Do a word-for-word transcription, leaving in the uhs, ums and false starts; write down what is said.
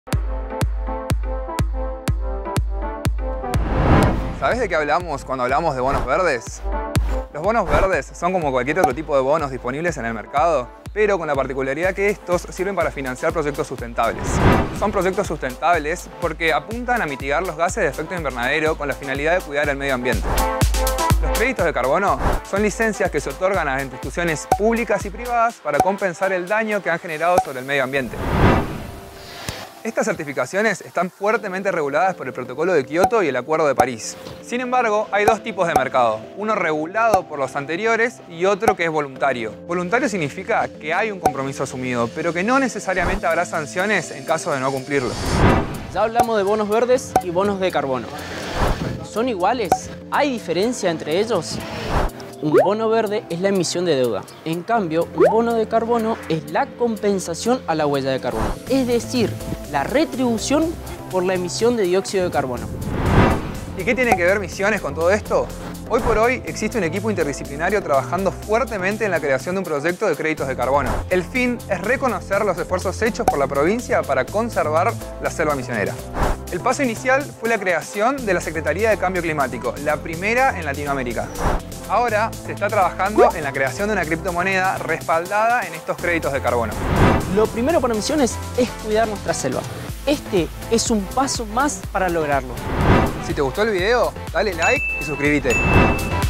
¿Sabés de qué hablamos cuando hablamos de bonos verdes? Los bonos verdes son como cualquier otro tipo de bonos disponibles en el mercado, pero con la particularidad que estos sirven para financiar proyectos sustentables. Son proyectos sustentables porque apuntan a mitigar los gases de efecto invernadero con la finalidad de cuidar el medio ambiente. Los créditos de carbono son licencias que se otorgan a instituciones públicas y privadas para compensar el daño que han generado sobre el medio ambiente. Estas certificaciones están fuertemente reguladas por el Protocolo de Kioto y el Acuerdo de París. Sin embargo, hay dos tipos de mercado, uno regulado por los anteriores y otro que es voluntario. Voluntario significa que hay un compromiso asumido, pero que no necesariamente habrá sanciones en caso de no cumplirlo. Ya hablamos de bonos verdes y bonos de carbono. ¿Son iguales? ¿Hay diferencia entre ellos? Un bono verde es la emisión de deuda. En cambio, un bono de carbono es la compensación a la huella de carbono. Es decir, la retribución por la emisión de dióxido de carbono. ¿Y qué tiene que ver Misiones con todo esto? Hoy por hoy existe un equipo interdisciplinario trabajando fuertemente en la creación de un proyecto de créditos de carbono. El fin es reconocer los esfuerzos hechos por la provincia para conservar la selva misionera. El paso inicial fue la creación de la Secretaría de Cambio Climático, la primera en Latinoamérica. Ahora se está trabajando en la creación de una criptomoneda respaldada en estos créditos de carbono. Lo primero para Misiones es cuidar nuestra selva. Este es un paso más para lograrlo. Si te gustó el video, dale like y suscríbete.